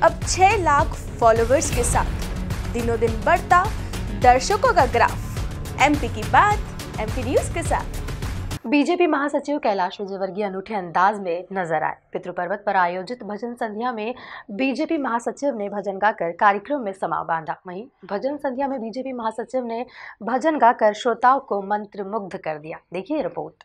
अब 6 लाख फॉलोवर्स के साथ दिनों दिन बढ़ता दर्शकों का ग्राफ। एमपी की बात एमपी न्यूज के साथ। बीजेपी महासचिव कैलाश विजयवर्गीय अनूठे अंदाज में नजर आए। पितृपर्वत पर आयोजित भजन संध्या में बीजेपी महासचिव ने भजन गाकर कार्यक्रम में समा बांधा। वहीं भजन संध्या में बीजेपी महासचिव ने भजन गाकर श्रोताओं को मंत्र मुग्ध कर दिया। देखिए रिपोर्ट।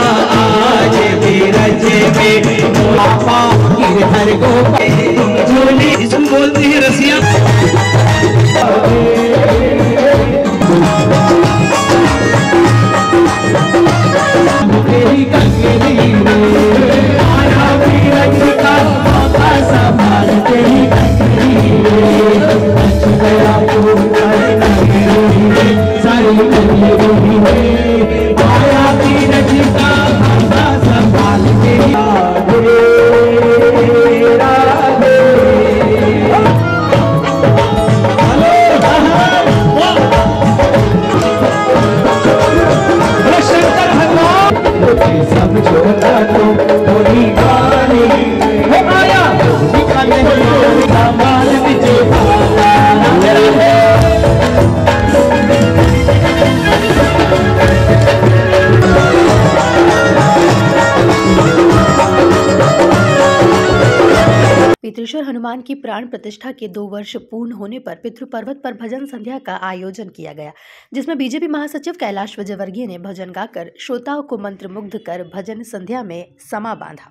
पितृश्वर हनुमान की प्राण प्रतिष्ठा के 2 वर्ष पूर्ण होने पर पितृपर्वत पर भजन संध्या का आयोजन किया गया, जिसमें बीजेपी महासचिव कैलाश विजयवर्गीय ने भजन गाकर श्रोताओं को मंत्र मुग्ध कर भजन संध्या में समा बांधा।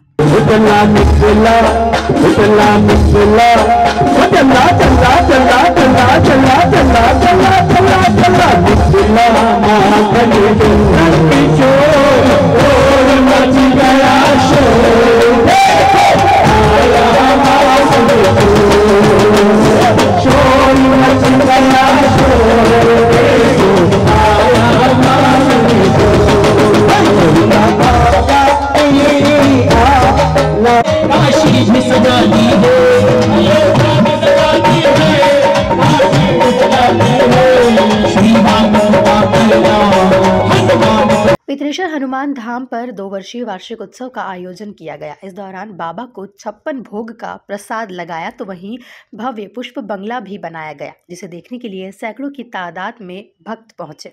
पितृश्वर हनुमान धाम पर 2 वर्षीय वार्षिक उत्सव का आयोजन किया गया। इस दौरान बाबा को 56 भोग का प्रसाद लगाया, तो वहीं भव्य पुष्प बंगला भी बनाया गया, जिसे देखने के लिए सैकड़ों की तादाद में भक्त पहुंचे।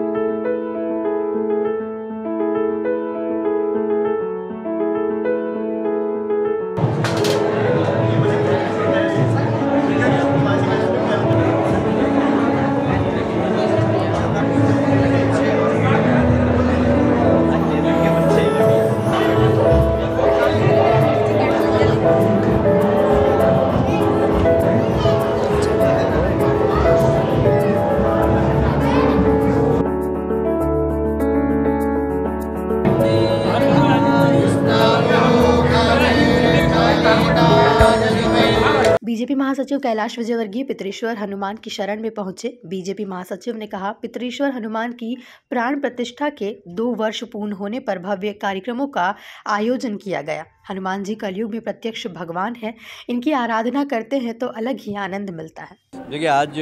बीजेपी महासचिव कैलाश विजयवर्गीय पितृश्वर हनुमान की शरण में पहुंचे। बीजेपी महासचिव ने कहा, पितृश्वर हनुमान की प्राण प्रतिष्ठा के 2 वर्ष पूर्ण होने पर भव्य कार्यक्रमों का आयोजन किया गया। हनुमान जी कलयुग में प्रत्यक्ष भगवान हैं, इनकी आराधना करते हैं तो अलग ही आनंद मिलता है। देखिए, आज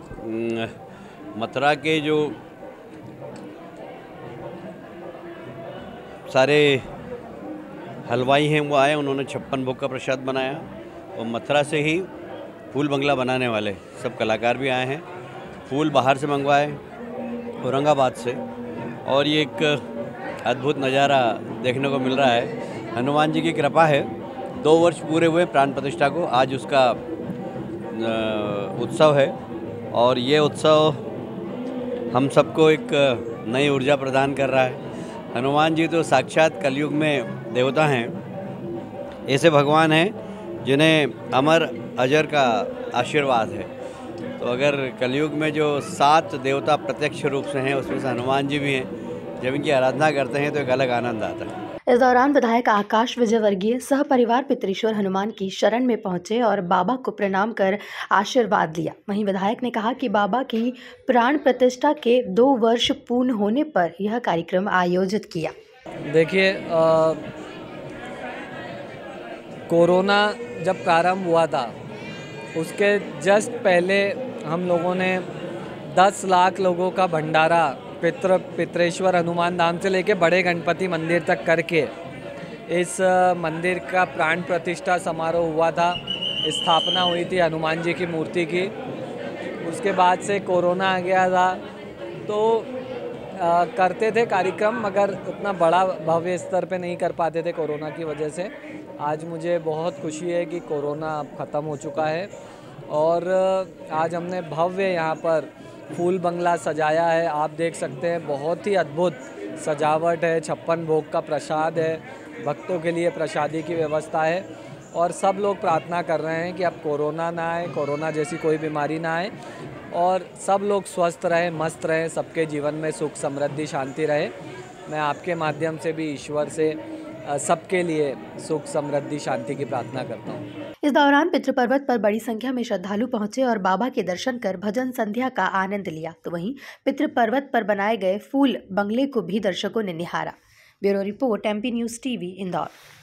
मथुरा के जो सारे हलवाई हैं वो आए, उन्होंने 56 भोग का प्रसाद बनाया और मथुरा से ही फूल बंगला बनाने वाले सब कलाकार भी आए हैं। फूल बाहर से मंगवाए, औरंगाबाद से, और ये एक अद्भुत नज़ारा देखने को मिल रहा है। हनुमान जी की कृपा है, 2 वर्ष पूरे हुए प्राण प्रतिष्ठा को। आज उसका उत्सव है और ये उत्सव हम सबको एक नई ऊर्जा प्रदान कर रहा है। हनुमान जी तो साक्षात कलयुग में देवता हैं, ऐसे भगवान हैं जिन्हें अमर अजर का आशीर्वाद है। तो अगर कलयुग में जो 7 देवता प्रत्यक्ष रूप से हैं, उसमें से हनुमान जी भी हैं। जब इनकी आराधना करते हैं तो एक अलग आनंद आता है। इस दौरान विधायक आकाश विजयवर्गीय सह परिवार पितृश्वर हनुमान की शरण में पहुंचे और बाबा को प्रणाम कर आशीर्वाद लिया। वहीं विधायक ने कहा कि बाबा की प्राण प्रतिष्ठा के 2 वर्ष पूर्ण होने पर यह कार्यक्रम आयोजित किया। देखिए, कोरोना जब प्रारंभ हुआ था उसके जस्ट पहले हम लोगों ने 10 लाख लोगों का भंडारा पितृश्वर हनुमान धाम से लेके बड़े गणपति मंदिर तक करके इस मंदिर का प्राण प्रतिष्ठा समारोह हुआ था। स्थापना हुई थी हनुमान जी की मूर्ति की। उसके बाद से कोरोना आ गया था, तो करते थे कार्यक्रम, मगर उतना बड़ा भव्य स्तर पे नहीं कर पाते थे कोरोना की वजह से। आज मुझे बहुत खुशी है कि कोरोना अब ख़त्म हो चुका है और आज हमने भव्य यहाँ पर फूल बंगला सजाया है। आप देख सकते हैं, बहुत ही अद्भुत सजावट है। 56 भोग का प्रसाद है, भक्तों के लिए प्रसादी की व्यवस्था है और सब लोग प्रार्थना कर रहे हैं कि अब कोरोना ना आए, कोरोना जैसी कोई बीमारी ना आए और सब लोग स्वस्थ रहें, मस्त रहें, सबके जीवन में सुख समृद्धि शांति रहे। मैं आपके माध्यम से भी ईश्वर से सबके लिए सुख समृद्धि शांति की प्रार्थना करता हूँ। इस दौरान पितृपर्वत पर बड़ी संख्या में श्रद्धालु पहुंचे और बाबा के दर्शन कर भजन संध्या का आनंद लिया। तो वहीं पितृपर्वत पर बनाए गए फूल बंगले को भी दर्शकों ने निहारा। Bureau report, MP news TV, Indore.